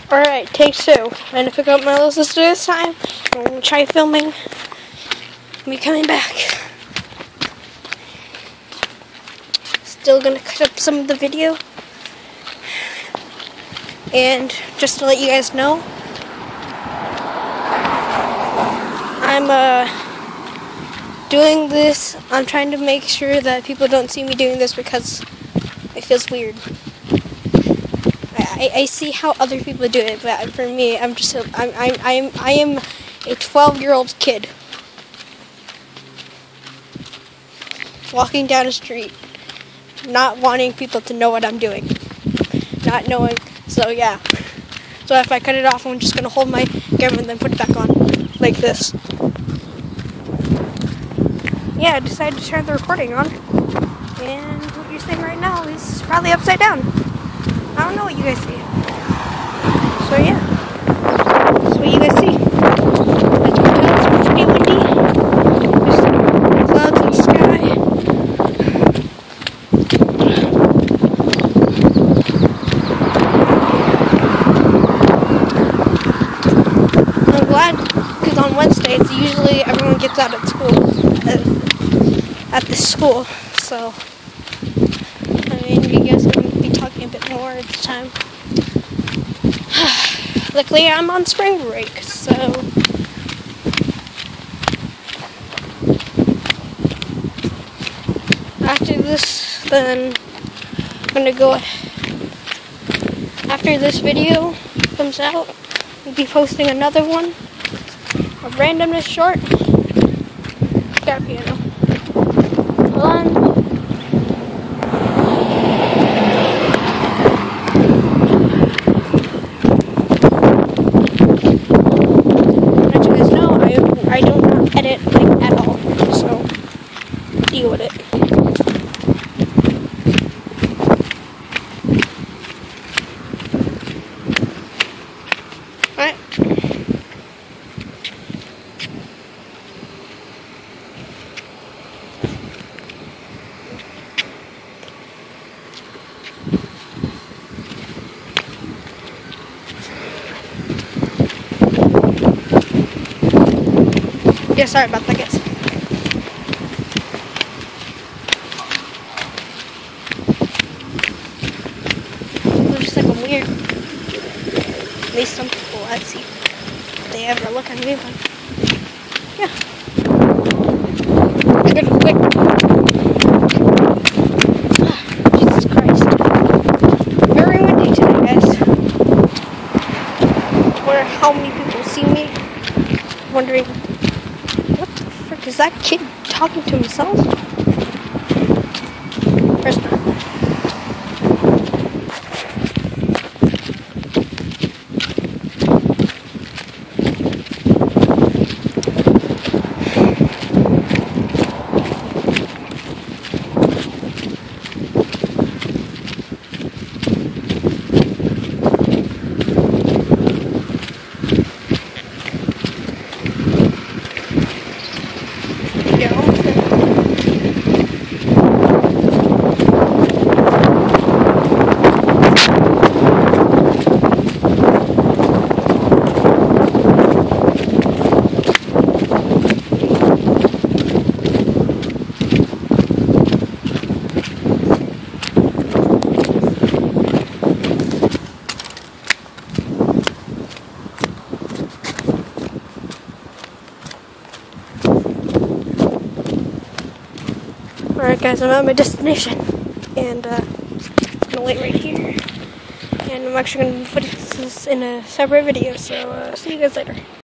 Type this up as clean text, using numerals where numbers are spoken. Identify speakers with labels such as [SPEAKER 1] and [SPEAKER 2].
[SPEAKER 1] Alright, take two. I'm gonna pick up my little sister this time. I'm gonna try filming me coming back. Still gonna cut up some of the video. And just to let you guys know, I'm doing this. I'm trying to make sure that people don't see me doing this because it feels weird. I see how other people do it, but for me, I am a 12-year-old kid walking down a street, not wanting people to know what I'm doing, not knowing. So yeah. So if I cut it off, I'm just gonna hold my camera and then put it back on like this. Yeah, I decided to turn the recording on, and what you're seeing right now is probably upside down. I don't know what you guys see. So yeah, that's what you guys see. As you can tell, it's pretty windy. There's some clouds in the sky. I'm glad, because on Wednesdays, usually everyone gets out at school, at the school, so I mean, you guys are going to be talking a bit more this time. Luckily, I'm on spring break, so after this, then I'm going to go, after this video comes out, I'll be posting another one, a randomness short. Got a piano. Hold on. I do not edit like at all, so deal with it. Alright. Yeah, sorry about that, guys. It's just like a weird, at least some people, let's see if they ever look at me, but yeah. Good, quick. Jesus Christ. Very windy today, guys. I wonder how many people see me, wondering, what the frick is that kid talking to himself? First time. Yeah, almost there. Alright guys, I'm at my destination, and I'm gonna wait right here, and I'm actually gonna put this in a separate video, so see you guys later.